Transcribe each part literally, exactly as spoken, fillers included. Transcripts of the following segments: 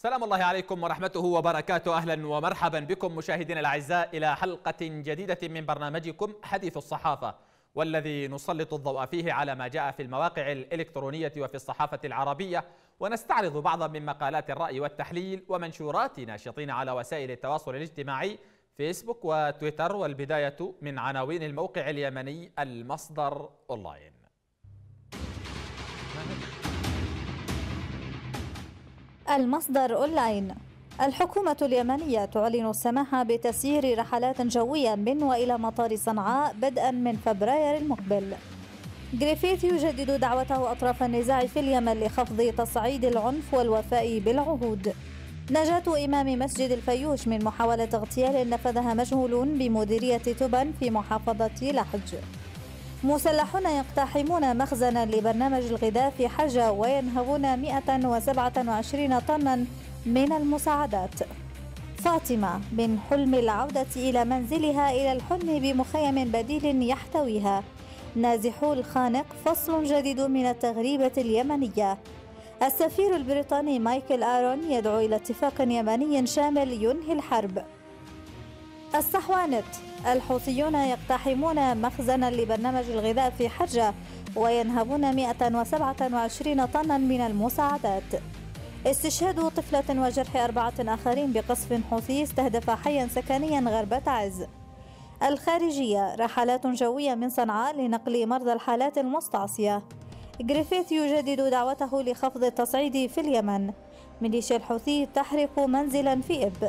سلام الله عليكم ورحمته وبركاته. أهلا ومرحبا بكم مشاهدينا الأعزاء إلى حلقة جديدة من برنامجكم حديث الصحافة، والذي نسلط الضوء فيه على ما جاء في المواقع الإلكترونية وفي الصحافة العربية، ونستعرض بعضا من مقالات الرأي والتحليل ومنشورات ناشطين على وسائل التواصل الاجتماعي فيسبوك وتويتر. والبداية من عناوين الموقع اليمني المصدر أونلاين. المصدر أونلاين: الحكومة اليمنية تعلن السماح بتسيير رحلات جوية من وإلى مطار صنعاء بدءا من فبراير المقبل. غريفيث يجدد دعوته أطراف النزاع في اليمن لخفض تصعيد العنف والوفاء بالعهود. نجاة إمام مسجد الفيوش من محاولة اغتيال نفذها مجهولون بمديرية تبن في محافظة لحج. مسلحون يقتحمون مخزنا لبرنامج الغذاء في حجة وينهبون مئة وسبعة وعشرين طنا من المساعدات. فاطمة من حلم العودة إلى منزلها إلى الحلم بمخيم بديل يحتويها. نازحو الخانق: فصل جديد من التغريبة اليمنية. السفير البريطاني مايكل آرون يدعو إلى اتفاق يمني شامل ينهي الحرب. الصحوانت: الحوثيون يقتحمون مخزنا لبرنامج الغذاء في حجة وينهبون مئة وسبعة وعشرين طنا من المساعدات. استشهاد طفلة وجرح أربعة آخرين بقصف حوثي استهدف حيا سكنيا غرب تعز. الخارجية: رحلات جوية من صنعاء لنقل مرضى الحالات المستعصية. غريفيث يجدد دعوته لخفض التصعيد في اليمن. ميليشيا الحوثي تحرق منزلا في إب.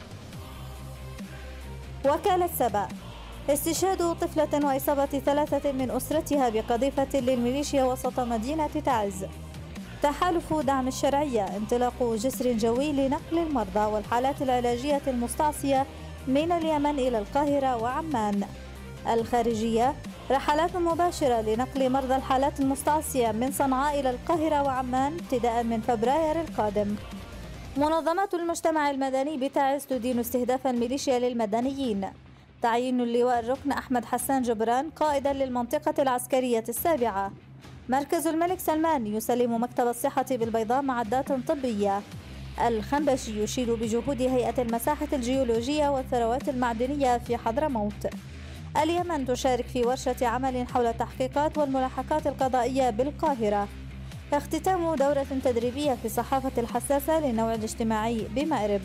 وكالة سبأ: استشهاد طفلة وإصابة ثلاثة من أسرتها بقذيفة للميليشيا وسط مدينة تعز. تحالف دعم الشرعية: انطلاق جسر جوي لنقل المرضى والحالات العلاجية المستعصية من اليمن إلى القاهرة وعمان. الخارجية: رحلات مباشرة لنقل مرضى الحالات المستعصية من صنعاء إلى القاهرة وعمان ابتداء من فبراير القادم. منظمات المجتمع المدني بتعز تدين استهداف الميليشيا للمدنيين. تعيين اللواء الركن أحمد حسان جبران قائدا للمنطقة العسكرية السابعة. مركز الملك سلمان يسلم مكتب الصحة بالبيضاء معدات طبية. الخنبشي يشيد بجهود هيئة المساحة الجيولوجية والثروات المعدنية في حضرموت. اليمن تشارك في ورشة عمل حول التحقيقات والملاحقات القضائية بالقاهرة. اختتام دورة تدريبية في الصحافة الحساسة للنوع الاجتماعي بمأرب.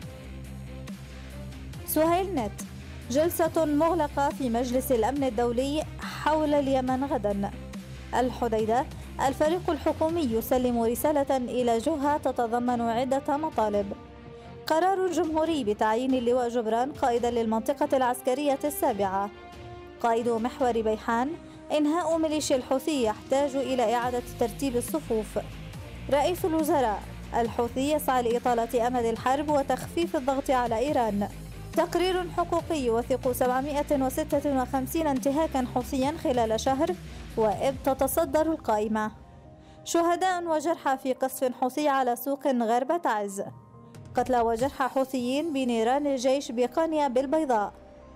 سهيل نت: جلسة مغلقة في مجلس الأمن الدولي حول اليمن غدا. الحديدة: الفريق الحكومي يسلم رسالة إلى جهة تتضمن عدة مطالب. قرار جمهوري بتعيين اللواء جبران قائدا للمنطقة العسكرية السابعة. قائد محور بيحان: إنهاء ميليشيا الحوثي يحتاج إلى إعادة ترتيب الصفوف. رئيس الوزراء: الحوثي يسعى لإطالة أمد الحرب وتخفيف الضغط على إيران. تقرير حقوقي يوثق سبعمئة وستة وخمسين انتهاكا حوثيا خلال شهر، وإب تتصدر القائمة. شهداء وجرحى في قصف حوثي على سوق غرب تعز. قتلى وجرحى حوثيين بنيران الجيش بقانيا بالبيضاء.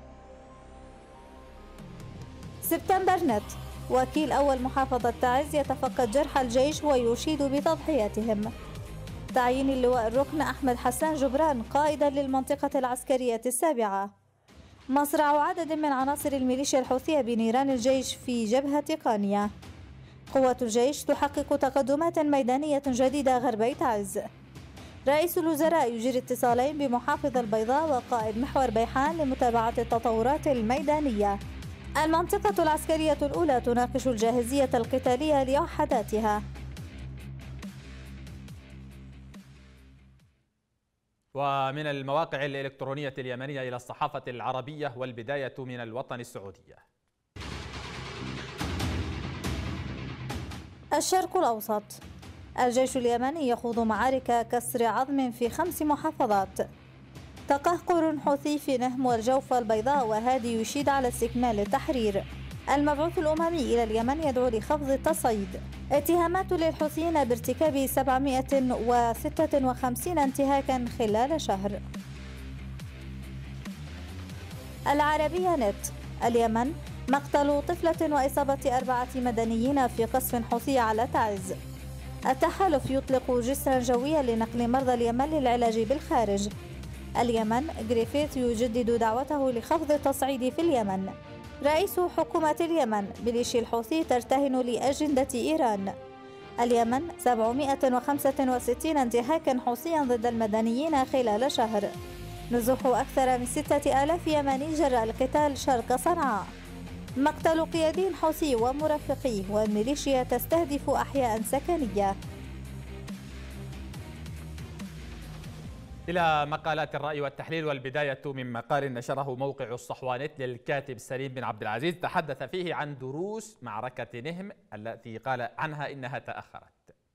سبتمبر نت: وكيل أول محافظة تعز يتفقد جرحى الجيش ويشيد بتضحياتهم. تعيين اللواء الركن أحمد حسان جبران قائدا للمنطقة العسكرية السابعة. مصرع عدد من عناصر الميليشيا الحوثية بنيران الجيش في جبهة قانيا. قوات الجيش تحقق تقدمات ميدانية جديدة غربي تعز. رئيس الوزراء يجري اتصالين بمحافظ البيضاء وقائد محور بيحان لمتابعة التطورات الميدانية. المنطقة العسكرية الأولى تناقش الجاهزية القتالية لوحداتها. ومن المواقع الإلكترونية اليمنية إلى الصحافة العربية، والبداية من الوطن السعودية. الشرق الأوسط: الجيش اليمني يخوض معارك كسر عظم في خمس محافظات. تقهقر حوثي في نهم والجوف والبيضاء، وهادي يشيد على استكمال التحرير. المبعوث الأممي إلى اليمن يدعو لخفض التصعيد. اتهامات للحوثيين بارتكاب سبعمئة وستة وخمسين انتهاكا خلال شهر. العربية نت: اليمن مقتل طفلة وإصابة أربعة مدنيين في قصف حوثي على تعز. التحالف يطلق جسرا جويا لنقل مرضى اليمن للعلاج بالخارج. اليمن غريفيث يجدد دعوته لخفض التصعيد في اليمن. رئيس حكومة اليمن ميليشيا الحوثي ترتهن لأجندة إيران. اليمن سبعمائة وخمسة وستين انتهاكا حوثيا ضد المدنيين خلال شهر. نزوح أكثر من ستة آلاف يمني جراء القتال شرق صنعاء. مقتل قيادي حوثي ومرافقيه والميليشيا تستهدف أحياء سكنية. إلى مقالات الرأي والتحليل، والبداية من مقال نشره موقع الصحوانت للكاتب سليم بن عبد العزيز تحدث فيه عن دروس معركة نهم التي قال عنها إنها تأخرت.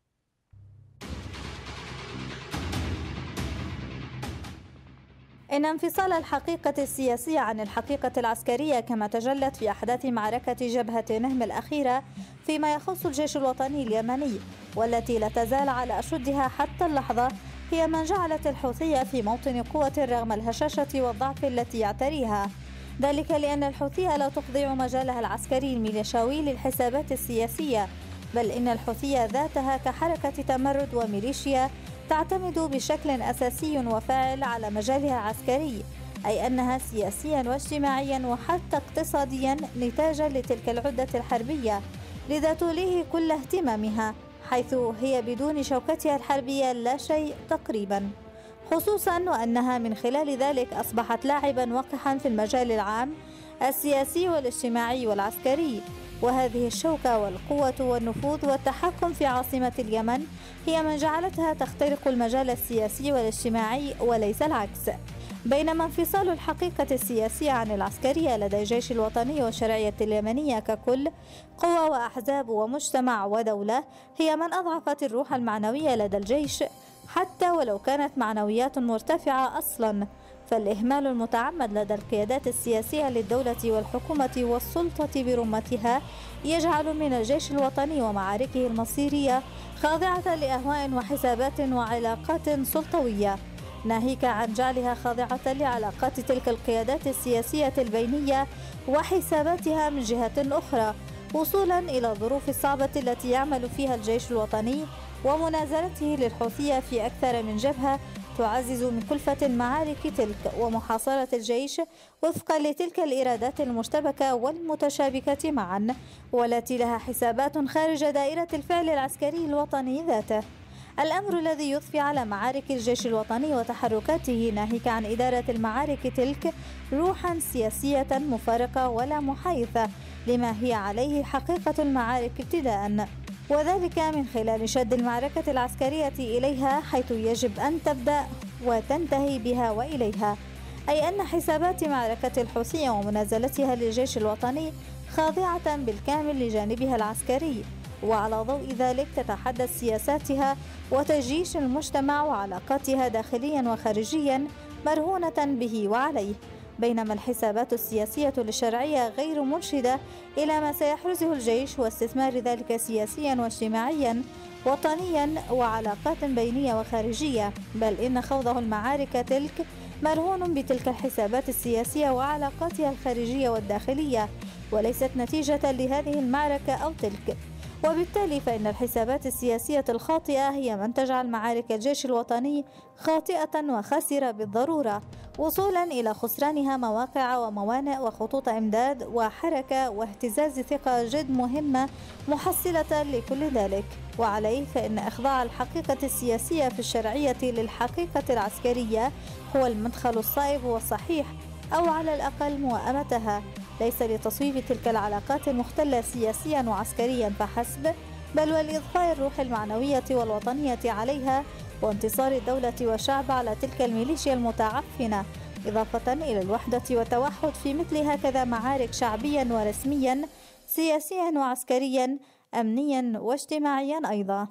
إن انفصال الحقيقة السياسية عن الحقيقة العسكرية كما تجلت في أحداث معركة جبهة نهم الأخيرة فيما يخص الجيش الوطني اليمني، والتي لا تزال على أشدها حتى اللحظة، هي من جعلت الحوثي في موطن قوة رغم الهشاشة والضعف التي يعتريها. ذلك لأن الحوثي لا تخضع مجالها العسكري الميليشياوي للحسابات السياسية، بل إن الحوثي ذاتها كحركة تمرد وميليشيا تعتمد بشكل أساسي وفاعل على مجالها العسكري، أي أنها سياسيا واجتماعيا وحتى اقتصاديا نتاجا لتلك العدة الحربية، لذا توليه كل اهتمامها، حيث هي بدون شوكتها الحربية لا شيء تقريبا، خصوصا وأنها من خلال ذلك أصبحت لاعبا وقحا في المجال العام السياسي والاجتماعي والعسكري. وهذه الشوكة والقوة والنفوذ والتحكم في عاصمة اليمن هي من جعلتها تخترق المجال السياسي والاجتماعي وليس العكس. بينما انفصال الحقيقة السياسية عن العسكرية لدى الجيش الوطني والشرعية اليمنية ككل، قوى وأحزاب ومجتمع ودولة، هي من أضعفت الروح المعنوية لدى الجيش حتى ولو كانت معنويات مرتفعة أصلا. فالإهمال المتعمد لدى القيادات السياسية للدولة والحكومة والسلطة برمتها يجعل من الجيش الوطني ومعاركه المصيرية خاضعة لأهواء وحسابات وعلاقات سلطوية، ناهيك عن جعلها خاضعة لعلاقات تلك القيادات السياسية البينية وحساباتها من جهة أخرى، وصولا إلى الظروف الصعبة التي يعمل فيها الجيش الوطني ومنازلته للحوثية في أكثر من جبهة تعزز من كلفة المعارك تلك ومحاصرة الجيش وفقا لتلك الإرادات المشتبكة والمتشابكة معا، والتي لها حسابات خارج دائرة الفعل العسكري الوطني ذاته. الأمر الذي يضفي على معارك الجيش الوطني وتحركاته ناهيك عن إدارة المعارك تلك روحا سياسية مفارقة ولا محايثة لما هي عليه حقيقة المعارك ابتداءً، وذلك من خلال شد المعركة العسكرية إليها حيث يجب أن تبدأ وتنتهي بها وإليها، أي أن حسابات معركة الحوثية ومنازلتها للجيش الوطني خاضعة بالكامل لجانبها العسكري، وعلى ضوء ذلك تتحدث سياساتها وتجيش المجتمع وعلاقاتها داخليا وخارجيا مرهونة به وعليه، بينما الحسابات السياسية للشرعية غير مرشدة إلى ما سيحرزه الجيش واستثمار ذلك سياسيا واجتماعيا وطنيا وعلاقات بينية وخارجية، بل إن خوضه المعارك تلك مرهون بتلك الحسابات السياسية وعلاقاتها الخارجية والداخلية، وليست نتيجة لهذه المعركة أو تلك. وبالتالي فإن الحسابات السياسية الخاطئة هي من تجعل معارك الجيش الوطني خاطئة وخاسرة بالضرورة، وصولا إلى خسرانها مواقع وموانئ وخطوط إمداد وحركة واهتزاز ثقة جد مهمة محصلة لكل ذلك. وعليه فإن إخضاع الحقيقة السياسية في الشرعية للحقيقة العسكرية هو المدخل الصائب والصحيح، أو على الأقل موائمتها، ليس لتصويب تلك العلاقات المختلة سياسيا وعسكريا فحسب، بل ولإضفاء الروح المعنوية والوطنية عليها وانتصار الدولة والشعب على تلك الميليشيا المتعفنة، إضافة إلى الوحدة والتوحد في مثل هكذا معارك شعبيا ورسميا سياسيا وعسكريا أمنيا واجتماعيا أيضا.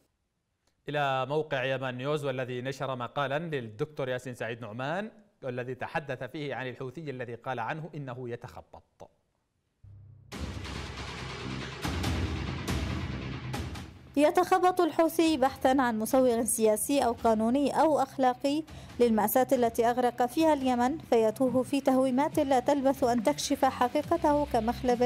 إلى موقع يمن نيوز، والذي نشر مقالا للدكتور ياسين سعيد نعمان والذي تحدث فيه عن الحوثي الذي قال عنه إنه يتخبط. يتخبط الحوثي بحثا عن مسوغ سياسي أو قانوني أو أخلاقي للمأساة التي أغرق فيها اليمن، فيتوه في تهويمات لا تلبث أن تكشف حقيقته كمخلب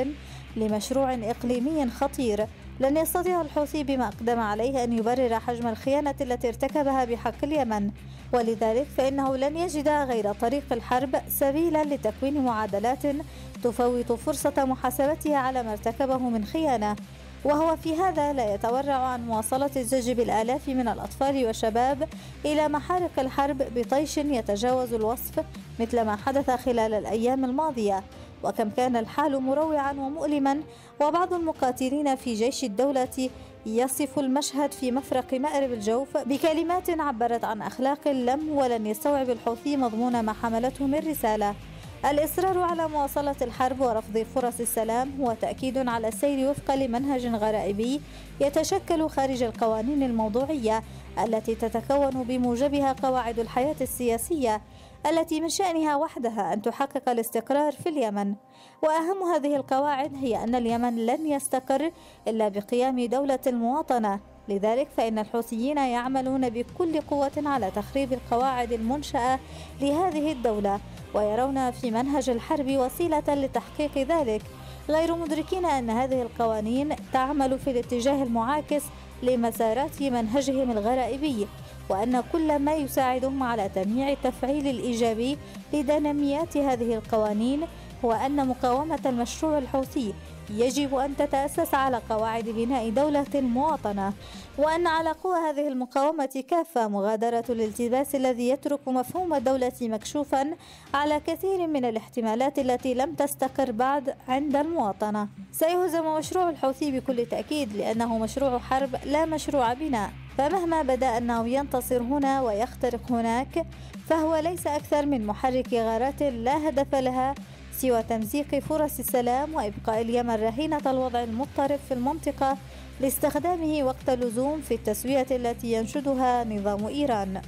لمشروع إقليمي خطير. لن يستطيع الحوثي بما أقدم عليه أن يبرر حجم الخيانة التي ارتكبها بحق اليمن، ولذلك فإنه لن يجد غير طريق الحرب سبيلا لتكوين معادلات تفوت فرصة محاسبته على ما ارتكبه من خيانة، وهو في هذا لا يتورع عن مواصلة الزج بالآلاف من الأطفال والشباب إلى محارق الحرب بطيش يتجاوز الوصف، مثل ما حدث خلال الأيام الماضية. وكم كان الحال مروعا ومؤلما، وبعض المقاتلين في جيش الدولة يصف المشهد في مفرق مأرب الجوف بكلمات عبرت عن أخلاق لم ولن يستوعب الحوثي مضمون ما حملته من رسالة. الإصرار على مواصلة الحرب ورفض فرص السلام هو تأكيد على السير وفقا لمنهج غرائبي يتشكل خارج القوانين الموضوعية التي تتكون بموجبها قواعد الحياة السياسية، التي من شأنها وحدها أن تحقق الاستقرار في اليمن. وأهم هذه القواعد هي أن اليمن لن يستقر إلا بقيام دولة المواطنة. لذلك فإن الحوثيين يعملون بكل قوة على تخريب القواعد المنشأة لهذه الدولة، ويرون في منهج الحرب وسيلة لتحقيق ذلك، غير مدركين أن هذه القوانين تعمل في الاتجاه المعاكس لمسارات منهجهم الغرائبي، وأن كل ما يساعدهم على تمييع التفعيل الإيجابي لديناميات هذه القوانين هو أن مقاومة المشروع الحوثي يجب أن تتأسس على قواعد بناء دولة مواطنة، وأن على قوى هذه المقاومة كافة مغادرة الالتباس الذي يترك مفهوم الدولة مكشوفا على كثير من الاحتمالات التي لم تستقر بعد عند المواطنة. سيهزم مشروع الحوثي بكل تأكيد، لأنه مشروع حرب لا مشروع بناء، فمهما بدا أنه ينتصر هنا ويخترق هناك، فهو ليس أكثر من محرك غارات لا هدف لها سوى تمزيق فرص السلام وإبقاء اليمن رهينة الوضع المضطرب في المنطقة لاستخدامه وقت اللزوم في التسوية التي ينشدها نظام إيران.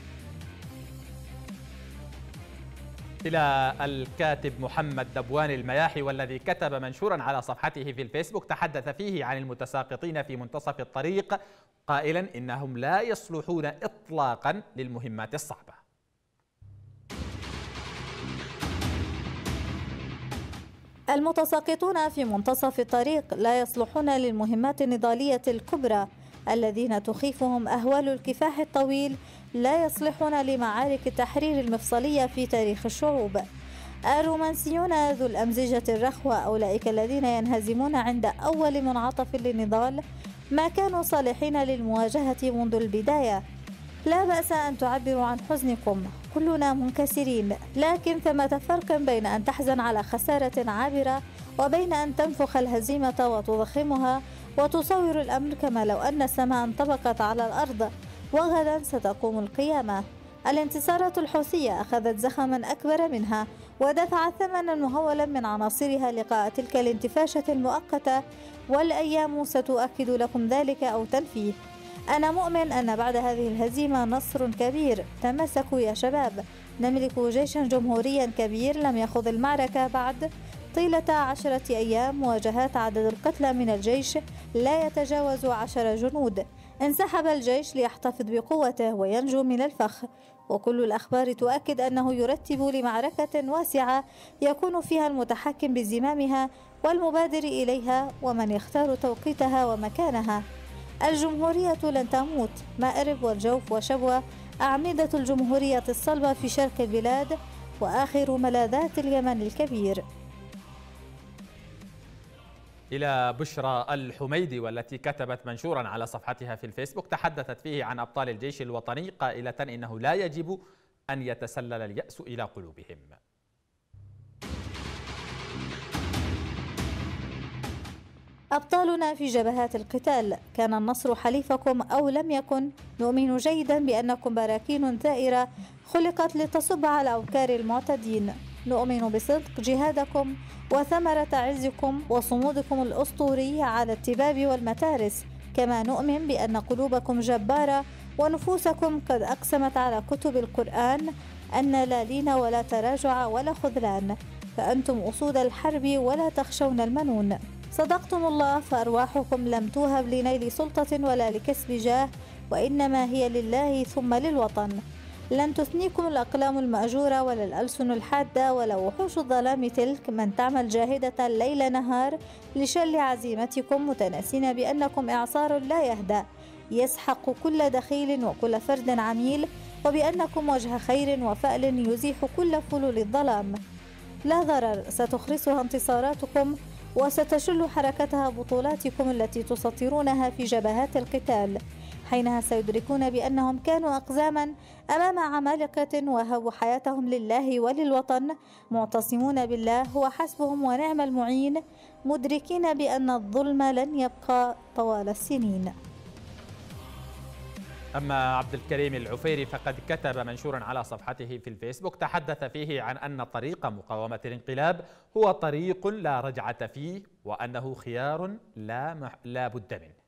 إلى الكاتب محمد دبوان المياحي، والذي كتب منشورا على صفحته في الفيسبوك تحدث فيه عن المتساقطين في منتصف الطريق قائلا إنهم لا يصلحون إطلاقا للمهمات الصعبة. المتساقطون في منتصف الطريق لا يصلحون للمهمات النضالية الكبرى، الذين تخيفهم أهوال الكفاح الطويل لا يصلحون لمعارك التحرير المفصلية في تاريخ الشعوب. الرومانسيون ذو الأمزجة الرخوة، أولئك الذين ينهزمون عند أول منعطف للنضال، ما كانوا صالحين للمواجهة منذ البداية. لا بأس أن تعبروا عن حزنكم، كلنا منكسرين، لكن ثمة فرق بين أن تحزن على خسارة عابرة وبين أن تنفخ الهزيمة وتضخمها وتصور الأمر كما لو أن السماء انطبقت على الأرض وغدا ستقوم القيامة. الانتصارات الحوثية أخذت زخما أكبر منها ودفعت ثمنا مهولا من عناصرها لقاء تلك الانتفاشة المؤقتة، والأيام ستؤكد لكم ذلك أو تنفيه. أنا مؤمن أن بعد هذه الهزيمة نصر كبير. تمسكوا يا شباب، نملك جيشا جمهوريا كبير لم يخوض المعركة بعد طيلة عشرة أيام، واجهت عدد القتلى من الجيش لا يتجاوز عشر جنود. انسحب الجيش ليحتفظ بقوته وينجو من الفخ، وكل الأخبار تؤكد أنه يرتب لمعركة واسعة يكون فيها المتحكم بزمامها والمبادر إليها ومن يختار توقيتها ومكانها. الجمهورية لن تموت. مأرب والجوف وشبوة أعمدة الجمهورية الصلبة في شرق البلاد وآخر ملاذات اليمن الكبير. إلى بشرى الحميدي، والتي كتبت منشورا على صفحتها في الفيسبوك تحدثت فيه عن أبطال الجيش الوطني قائلة إنه لا يجب أن يتسلل اليأس إلى قلوبهم. أبطالنا في جبهات القتال، كان النصر حليفكم أو لم يكن، نؤمن جيدا بأنكم براكين ثائرة خلقت لتصب على أوكار المعتدين. نؤمن بصدق جهادكم وثمرة عزكم وصمودكم الأسطوري على التباب والمتارس، كما نؤمن بأن قلوبكم جبارة ونفوسكم قد أقسمت على كتب القرآن أن لا لين ولا تراجع ولا خذلان، فأنتم أسود الحرب ولا تخشون المنون. صدقتم الله، فأرواحكم لم توهب لنيل سلطة ولا لكسب جاه، وإنما هي لله ثم للوطن. لن تثنيكم الأقلام المأجورة ولا الألسن الحادة ولا وحوش الظلام تلك من تعمل جاهدة ليل نهار لشل عزيمتكم، متناسين بأنكم إعصار لا يهدأ يسحق كل دخيل وكل فرد عميل، وبأنكم وجه خير وفأل يزيح كل فلول الظلام. لا ضرر، ستخرسها انتصاراتكم وستشل حركتها بطولاتكم التي تسطرونها في جبهات القتال. حينها سيدركون بأنهم كانوا أقزاما أمام عمالقة وهبوا حياتهم لله وللوطن، معتصمون بالله هو حسبهم ونعم المعين، مدركين بأن الظلم لن يبقى طوال السنين. أما عبد الكريم العفيري فقد كتب منشورا على صفحته في الفيسبوك تحدث فيه عن أن طريق مقاومة الانقلاب هو طريق لا رجعة فيه، وأنه خيار لا, مح... لا بد منه.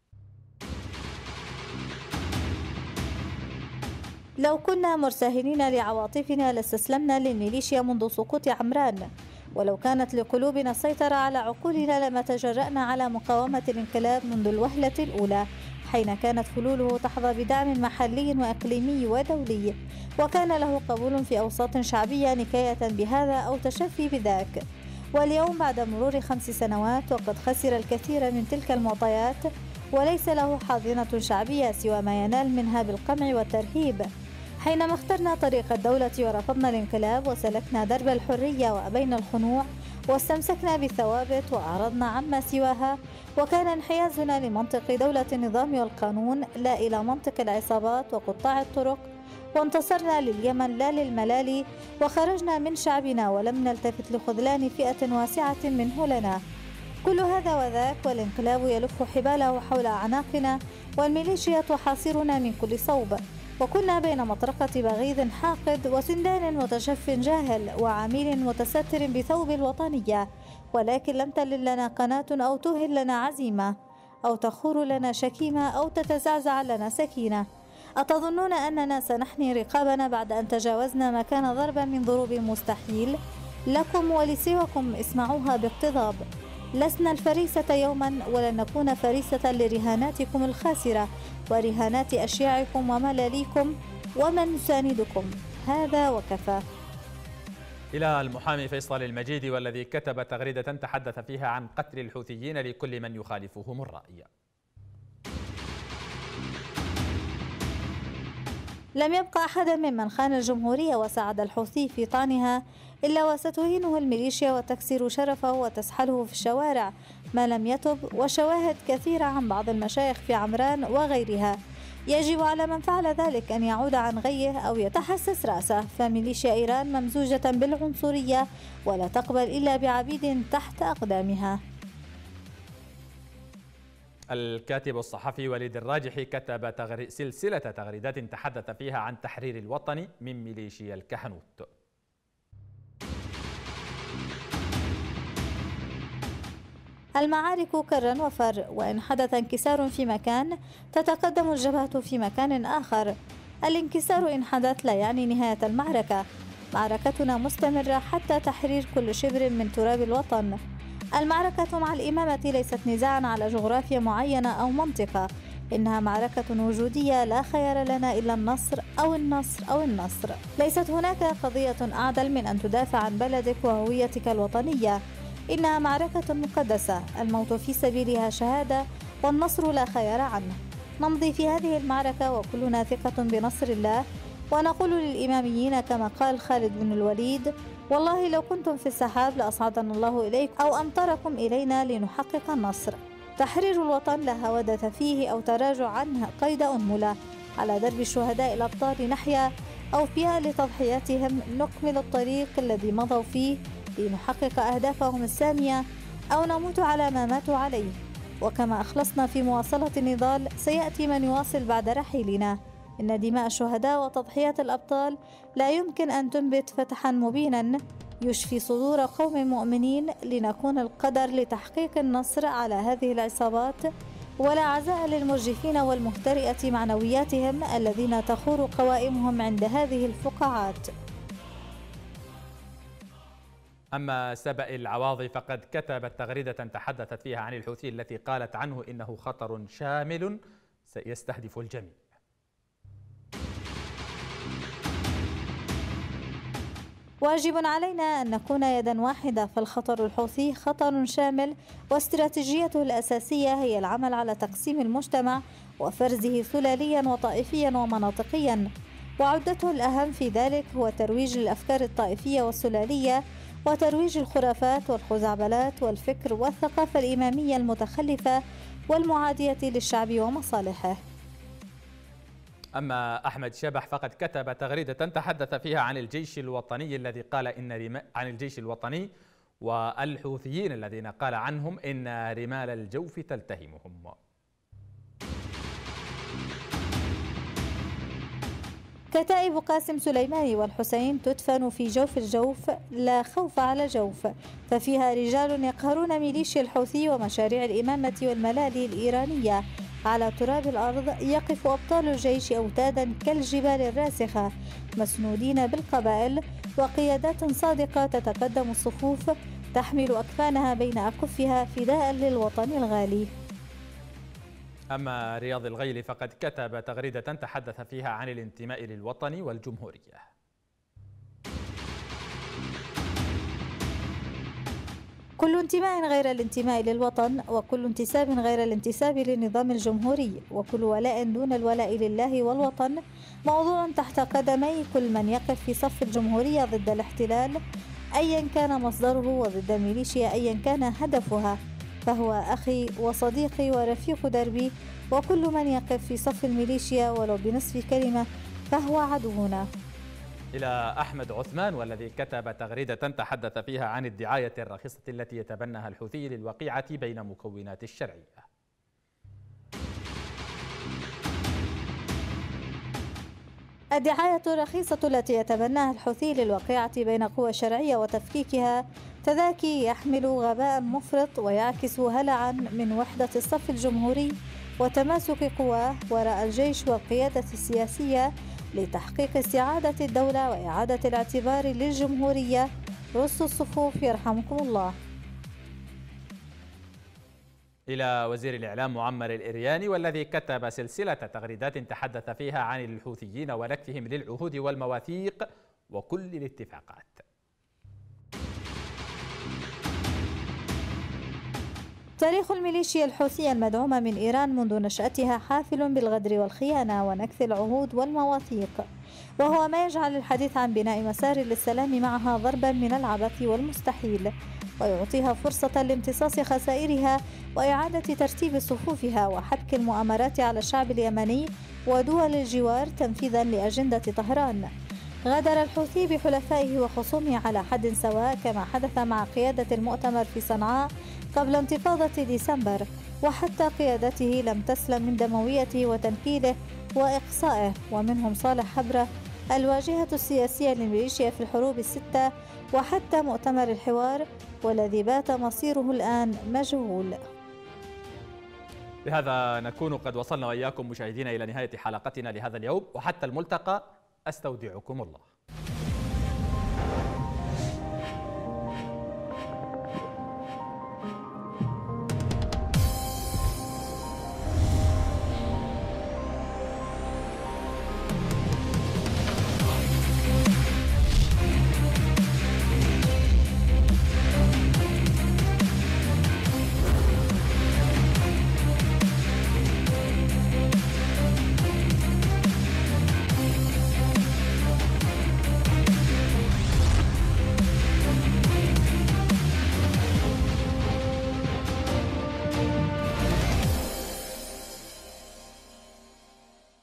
لو كنا مرتهنين لعواطفنا لاستسلمنا للميليشيا منذ سقوط عمران، ولو كانت لقلوبنا السيطرة على عقولنا لما تجرأنا على مقاومة الانقلاب منذ الوهلة الأولى، حين كانت فلوله تحظى بدعم محلي وإقليمي ودولي، وكان له قبول في أوساط شعبية نكاية بهذا أو تشفي بذاك. واليوم بعد مرور خمس سنوات وقد خسر الكثير من تلك المعطيات، وليس له حاضنة شعبية سوى ما ينال منها بالقمع والترهيب. حينما اخترنا طريق الدولة ورفضنا الانقلاب وسلكنا درب الحرية وأبينا الخنوع واستمسكنا بالثوابت وأعرضنا عما سواها، وكان انحيازنا لمنطق دولة النظام والقانون لا إلى منطق العصابات وقطاع الطرق، وانتصرنا لليمن لا للملالي، وخرجنا من شعبنا ولم نلتفت لخذلان فئة واسعة منه لنا. كل هذا وذاك والانقلاب يلف حباله حول أعناقنا، والميليشيا تحاصرنا من كل صوب، وكنا بين مطرقة بغيض حاقد وسندان متشف جاهل وعميل متستر بثوب الوطنية، ولكن لم تلل لنا قناة أو تهل لنا عزيمة أو تخور لنا شكيمة أو تتزعزع لنا سكينة. أتظنون أننا سنحني رقابنا بعد أن تجاوزنا ما كان ضربا من ضروب المستحيل؟ لكم ولسواكم اسمعوها باقتضاب. لسنا الفريسة يوما ولن نكون فريسة لرهاناتكم الخاسرة ورهانات أشياعكم وملاليكم ومن يساندكم. هذا وكفى. إلى المحامي فيصل المجيدي، والذي كتب تغريدة تحدث فيها عن قتل الحوثيين لكل من يخالفهم الرأي. لم يبقى أحد ممن خان الجمهورية وساعد الحوثي في طعنها إلا وستهينه الميليشيا وتكسر شرفه وتسحله في الشوارع ما لم يتب، وشواهد كثيرة عن بعض المشايخ في عمران وغيرها. يجب على من فعل ذلك أن يعود عن غيه أو يتحسس رأسه، فميليشيا إيران ممزوجة بالعنصرية ولا تقبل إلا بعبيد تحت أقدامها. الكاتب الصحفي وليد الراجحي كتب تغري... سلسلة تغريدات تحدث فيها عن تحرير الوطن من ميليشيا الكهنوت. المعارك كرا وفر، وإن حدث انكسار في مكان تتقدم الجبهة في مكان آخر. الانكسار إن حدث لا يعني نهاية المعركة. معركتنا مستمرة حتى تحرير كل شبر من تراب الوطن. المعركة مع الإمامة ليست نزاعا على جغرافيا معينة أو منطقة، إنها معركة وجودية لا خيار لنا إلا النصر أو النصر أو النصر. ليست هناك قضية أعدل من أن تدافع عن بلدك وهويتك الوطنية. إنها معركة مقدسة، الموت في سبيلها شهادة والنصر لا خيار عنه. نمضي في هذه المعركة وكلنا ثقة بنصر الله، ونقول للإماميين كما قال خالد بن الوليد: والله لو كنتم في السحاب لأصعدنا الله إليكم أو أمطركم إلينا لنحقق النصر. تحرير الوطن لا هودة فيه أو تراجع عنه قيد أنملة. على درب الشهداء الأبطال نحيا، أوفياء لتضحياتهم نكمل الطريق الذي مضوا فيه لنحقق أهدافهم السامية، أو نموت على ما ماتوا عليه. وكما أخلصنا في مواصلة النضال سيأتي من يواصل بعد رحيلنا. إن دماء الشهداء وتضحيات الأبطال لا يمكن أن تنبت فتحا مبينا يشفي صدور قوم مؤمنين لنكون القدر لتحقيق النصر على هذه العصابات، ولا عزاء للمرجفين والمهترئة معنوياتهم الذين تخور قوائمهم عند هذه الفقاعات. أما سبأ العواضي فقد كتبت تغريدة تحدثت فيها عن الحوثي التي قالت عنه إنه خطر شامل سيستهدف الجميع. واجب علينا أن نكون يدا واحدة، فالخطر الحوثي خطر شامل، واستراتيجيته الأساسية هي العمل على تقسيم المجتمع وفرزه سلاليا وطائفيا ومناطقيا، وعدته الأهم في ذلك هو ترويج الأفكار الطائفية والسلالية وترويج الخرافات والخزعبلات والفكر والثقافة الإمامية المتخلفة والمعادية للشعب ومصالحه. أما أحمد شبح فقد كتب تغريدة تحدث فيها عن الجيش الوطني الذي قال إن رم... عن الجيش الوطني والحوثيين الذين قال عنهم إن رمال الجوف تلتهمهم. كتائب قاسم سليماني والحسين تدفن في جوف الجوف لا خوف على جوف، ففيها رجال يقهرون ميليشيا الحوثي ومشاريع الإمامة والملالي الإيرانية. على تراب الأرض يقف أبطال الجيش أوتادا كالجبال الراسخة مسنودين بالقبائل وقيادات صادقة تتقدم الصفوف تحمل أكفانها بين أكفها فداء للوطن الغالي. أما رياض الغيلي فقد كتب تغريدة تحدث فيها عن الانتماء للوطن والجمهورية. كل انتماء غير الانتماء للوطن، وكل انتساب غير الانتساب للنظام الجمهوري، وكل ولاء دون الولاء لله والوطن موضوع تحت قدمي كل من يقف في صف الجمهورية ضد الاحتلال أيا كان مصدره، وضد الميليشيا أيا كان هدفها، فهو أخي وصديقي ورفيق دربي، وكل من يقف في صف الميليشيا ولو بنصف كلمة فهو عدونا. إلى أحمد عثمان والذي كتب تغريدة تحدث فيها عن الدعاية الرخيصة التي يتبناها الحوثي للوقيعة بين مكونات الشرعية. الدعاية الرخيصة التي يتبناها الحوثي للوقيعة بين قوى شرعية وتفكيكها تذاكي يحمل غباء مفرط ويعكس هلعا من وحدة الصف الجمهوري وتماسك قواه وراء الجيش والقيادة السياسية لتحقيق استعادة الدولة وإعادة الاعتبار للجمهورية. رصوا الصفوف يرحمكم الله. إلى وزير الإعلام معمر الإرياني والذي كتب سلسلة تغريدات تحدث فيها عن الحوثيين ونكثهم للعهود والمواثيق وكل الاتفاقات. تاريخ الميليشيا الحوثية المدعومة من إيران منذ نشأتها حافل بالغدر والخيانة ونكث العهود والمواثيق، وهو ما يجعل الحديث عن بناء مسار للسلام معها ضربا من العبث والمستحيل، ويعطيها فرصة لامتصاص خسائرها وإعادة ترتيب صفوفها وحبك المؤامرات على الشعب اليمني ودول الجوار تنفيذا لأجندة طهران. غادر الحوثي بحلفائه وخصومه على حد سواء كما حدث مع قيادة المؤتمر في صنعاء قبل انتفاضة ديسمبر، وحتى قيادته لم تسلم من دمويته وتنكيله وإقصائه، ومنهم صالح حبرة الواجهة السياسية للميليشيا في الحروب الستة، وحتى مؤتمر الحوار والذي بات مصيره الآن مجهول. بهذا نكون قد وصلنا وإياكم مشاهدينا إلى نهاية حلقتنا لهذا اليوم، وحتى الملتقى أستودعكم الله.